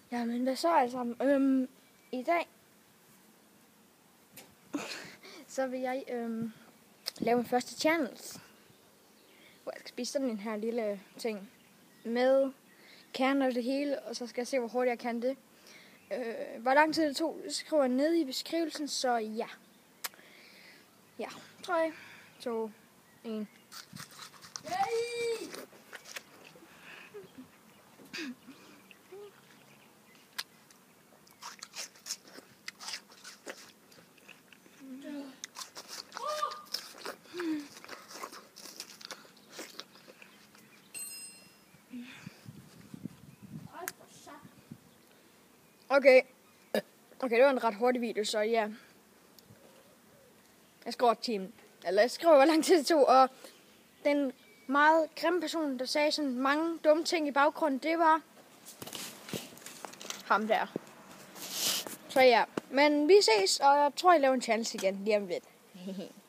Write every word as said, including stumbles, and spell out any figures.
Jamen, hvad så alle sammen? Øhm, I dag, så vil jeg øhm, lave min første challenge, hvor jeg skal spise sådan en her lille ting med kerner og det hele, og så skal jeg se, hvor hurtigt jeg kan det. Øh, hvor lang tid det tog, skriver jeg ned i beskrivelsen, så ja. Ja, tre, to, en. Yay! Okay. Okay, det var en ret hurtig video, så ja. Jeg skriver timen. Eller jeg skriver, hvor lang tid det tog, og den meget grimme person, der sagde sådan mange dumme ting i baggrunden, det var ham der. Så ja, men vi ses, og jeg tror, jeg laver en challenge igen lige om lidt.